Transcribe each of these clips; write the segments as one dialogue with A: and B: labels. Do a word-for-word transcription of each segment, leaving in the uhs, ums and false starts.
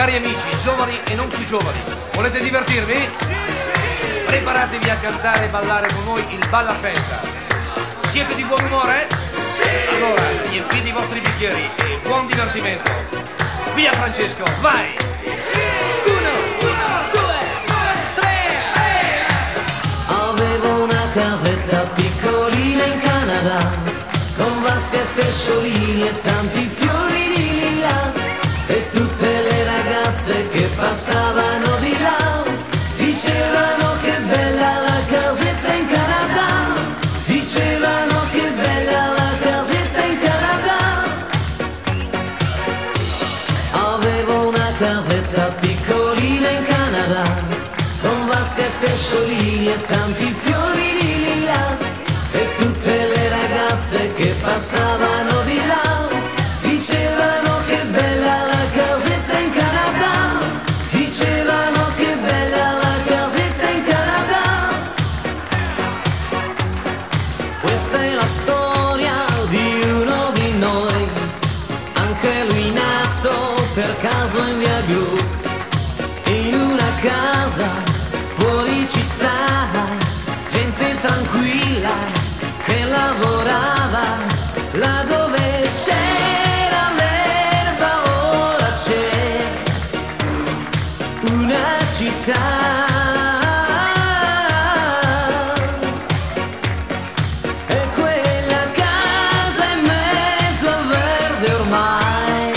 A: Cari amici, giovani e non più giovani, volete divertirvi? Sì, sì! Preparatevi a cantare e ballare con noi il Balla Festa. Siete di buon umore? Sì! Allora, riempite i vostri bicchieri e buon divertimento. Via Francesco, vai! Sì! Uno, uno, due, tre!
B: Avevo una casetta piccolina in Canada, con vasche e pesciolini e tanti fiori di lilla. E tutte le ragazze che passavano di là dicevano che bella la casetta in Canada, dicevano che bella la casetta in Canada. Avevo una casetta piccolina in Canada, con vasche e pesciolini e tanti fiori di lilla. E tutte le ragazze che passavano di là dicevano che bella la casetta in Canada, dicevano che bella la casetta in Canada. Questa è la storia di uno di noi, anche lui nato per caso in via Gru, in una casa fuori città, gente tranquilla che lavorava là dove c'era l'erba, ora c'è una città. E quella casa in mezzo al verde ormai,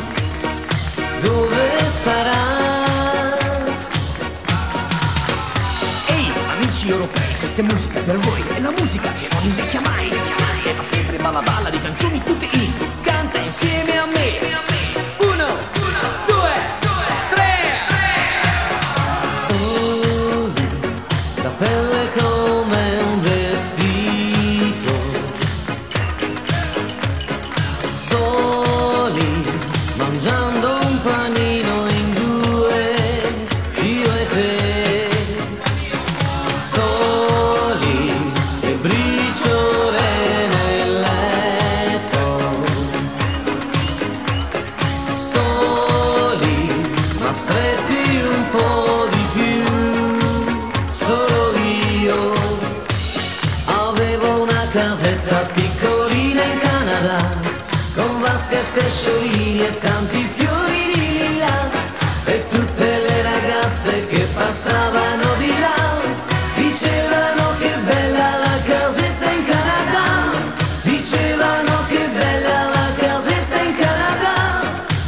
B: dove sarà?
C: Ehi, amici europei, questa è musica per voi, è la musica che non invecchia mai. È la febbre balla balla di canzoni tutte in, canta insieme a me. Uno, due, tre.
B: Soli, la pelle come un vestito, soli, mangiando un panino in due, io e te, soli, e briciole nel letto, soli, ma stretti un po' di più, solo io. Avevo una casetta piccolina in Canada, con vasche e pesciolini e tanti fiori di lilla. E tutte le ragazze che passavano di là dicevano che bella la casetta in Canada, dicevano che bella la casetta in Canada.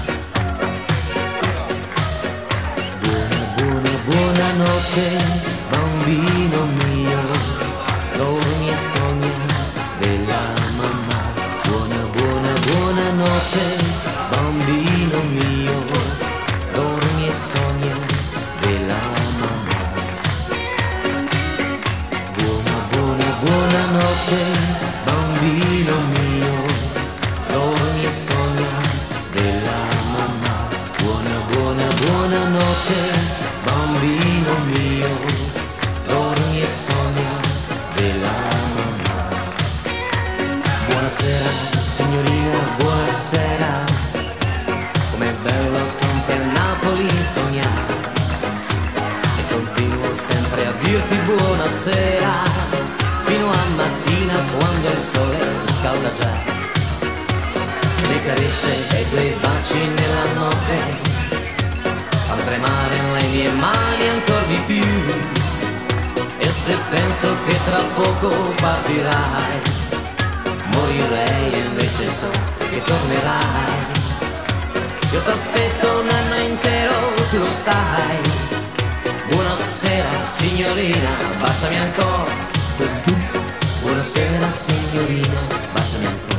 B: Buona, buona, buonanotte, bambino mio, dormi e sogna della mamma. Buona, buona, buonanotte, bambino mio, dormi e sogna della mamma. Buona, buona, buonanotte, bambino mio, dormi e sogna della mamma. Buona, buona, buonanotte, bambino mio, dormi e sogna della mamma. Buonasera, signorina, buonasera, com'è bello con te a Napoli sognare. E continuo sempre a dirti buonasera, fino a mattina quando il sole scalda già. Le carezze e i tuoi baci nella notte fan tremare le mie mani ancora di più. E se penso che tra poco partirai, morirei e invece so che tornerai. Io t'aspetto un anno intero, tu lo sai. Buonasera signorina, baciami ancora. Buonasera signorina, baciami ancora.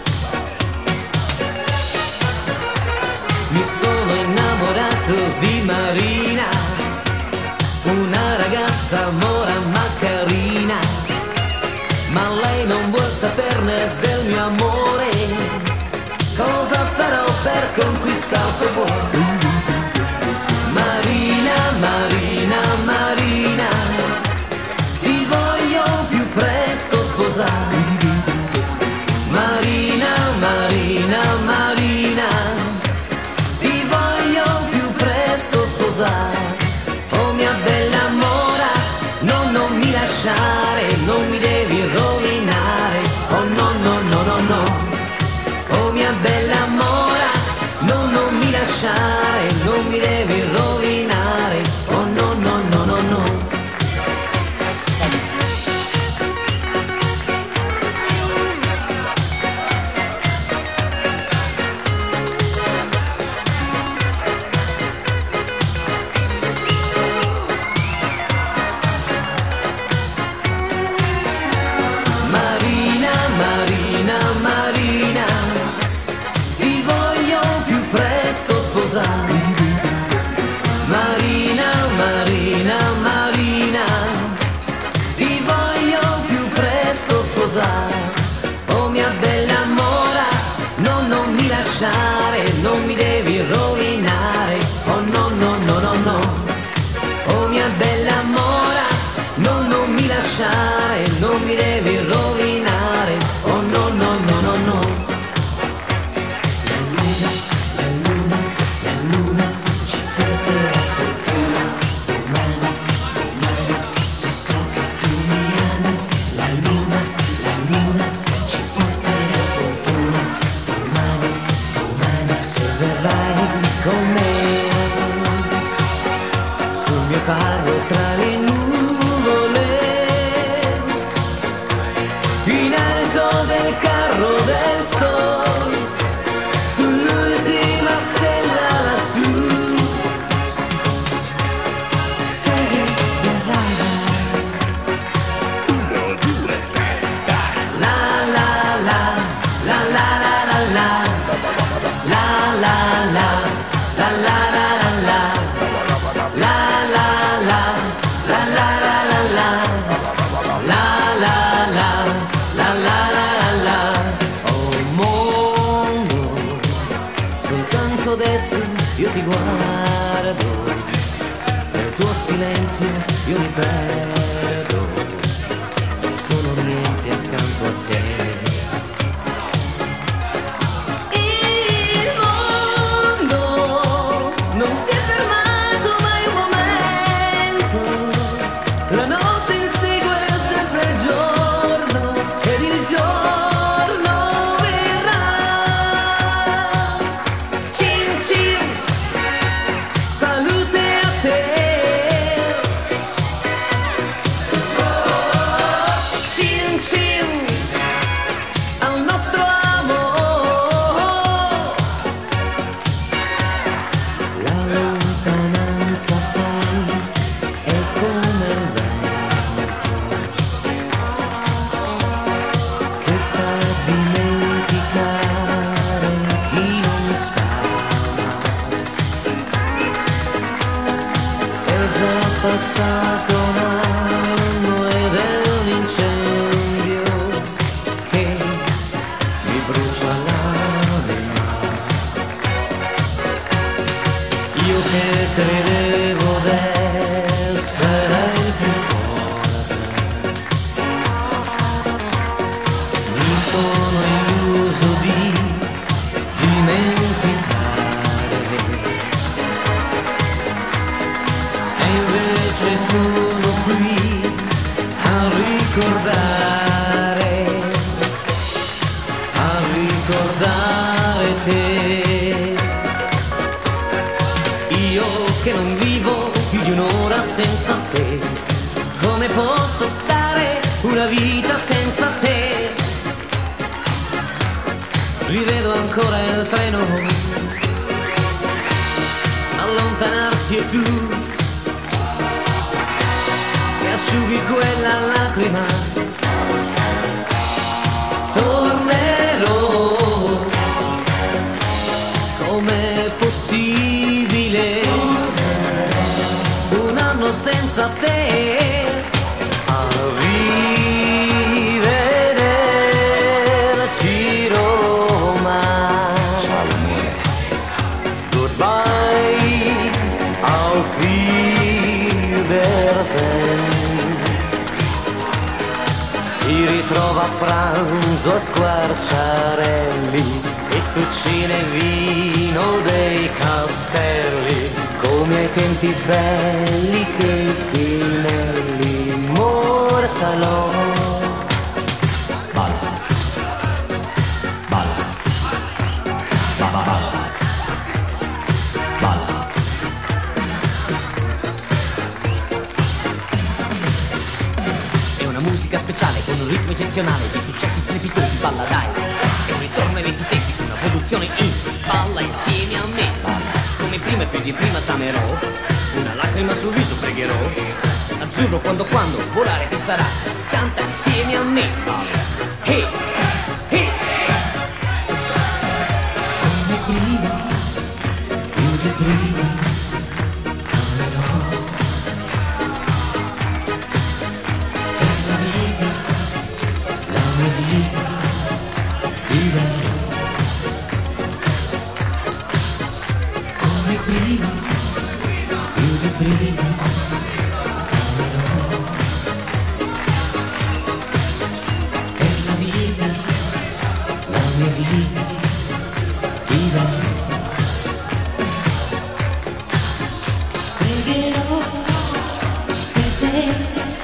B: Mi sono innamorato di Marina, una ragazza mora ma carina, ma lei non vuol saperne del mio amore. Cosa farò per conquistare il suo cuore? Marina, Marina, Marina, ti voglio più presto sposare. Marina, Marina, Marina, ti voglio più presto cosa. Oh mia bella mora, no, non mi lasciare, non mi devi rovinare. Oh no, no, no, no, no. Oh mia bella mora, no, non mi lasciare, non mi devi rovinare. Oh no, no, no, no, no.
C: Carro tra le nuvole, in alto del carro del sol, sull'ultima stella lassù, sei verrai. Uno, due, tre, dai. La la la, la la la la la, la la la, la la la la la. La la la, la la la la la, la la la, la la la la. Oh mondo, soltanto adesso io ti guardo, nel tuo silenzio io mi perdo, non sono niente accanto a te. Il mondo non si è fermato. La notte insegue sempre il giorno ed il giorno verrà. Cin cin, salute a te. Cin cin, al nostro amore. La lontananza sai è come il vento che fa dimenticare chi non sta. È già passato un anno ed è un incendio che mi brucia l'anima. Io che credevo d'essere il più forte, mi sono illuso di dimenticare, e invece sono qui a ricordare, a ricordare te. Io che non vivo più di un'ora senza te, come posso stare una vita senza te? Rivedo ancora il treno allontanarsi e tu che asciughi quella lacrima. Tornerò, com'è possibile un anno senza te? Arrivederci Roma.
D: Ciao amore.
C: Goodbye, auf Wiedersehen. Si ritrova a pranzo a Squarciarelli, fettuccine e vino dei castelli, come ai tempi belli che i Pinelli mortalò. Balla, balla, balla, balla, balla. È una musica speciale con un ritmo eccezionale, di successi strepitosi, balla dai. È un ritorno ai vecchi tempi, una produzione in balla insieme a me. Balla. Come prima e più di prima t'amerò, una lacrima sul viso pregherò. Azzurro quando quando volare ti sarà, canta insieme a me. Hey, hey. Come prima, più di prima t'amerò. Per la vita, la
B: mia vita ti darò come prima, più di prima amerò. Per la vita, la mia vita ti darò. Pregherò per te.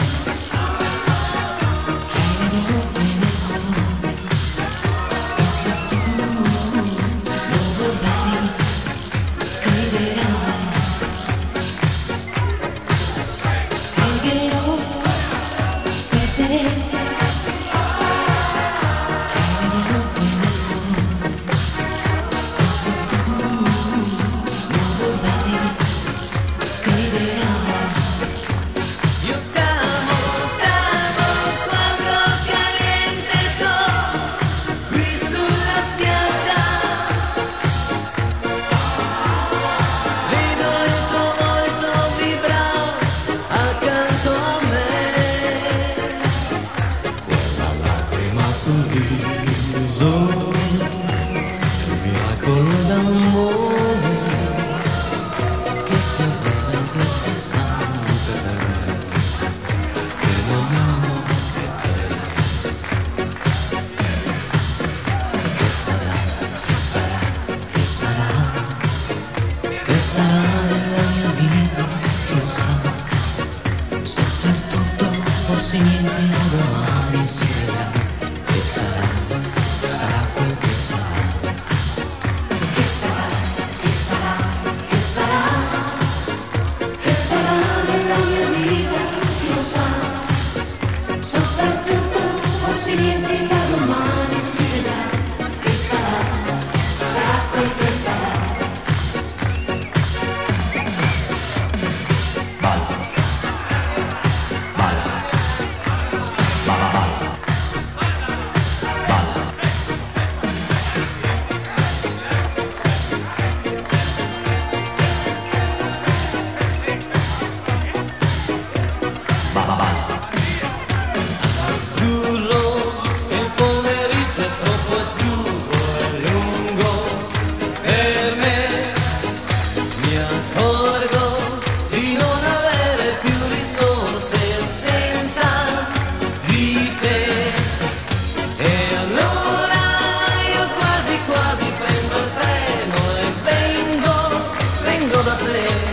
B: Forse niente domani si vedrà, che sarà, sarà quel che sarà, che sarà, che sarà, che sarà, che sarà nella mia vita, chi lo sa, soprattutto forse niente da domani si vedrà, che sarà, sarà quel che sarà.
C: Azzurro, il pomeriggio è troppo azzurro e lungo per me. Mi accorgo di non avere più risorse senza di te. E allora io quasi quasi prendo il treno e vengo, vengo da te.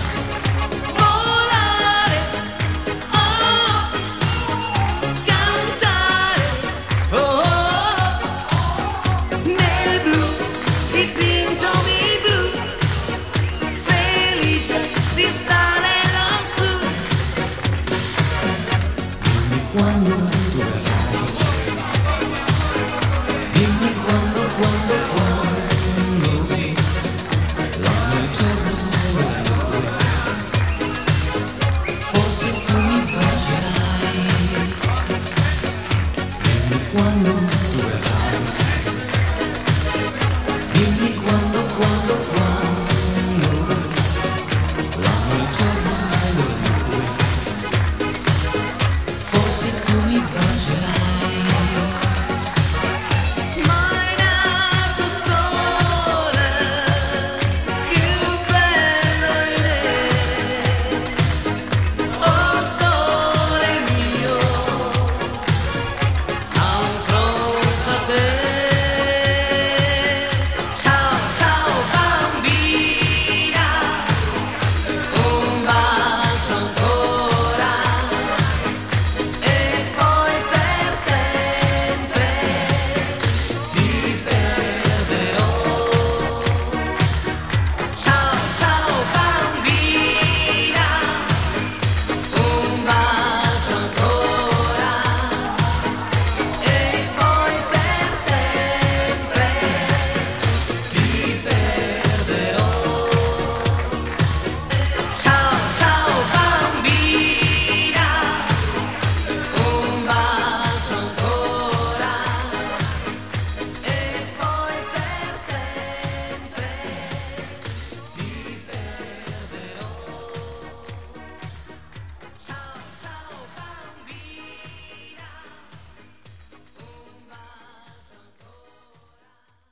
B: Quando tu verrai, dimmi quando, quando, quando l'anno il giorno è forse tu mi bacerai, dimmi quando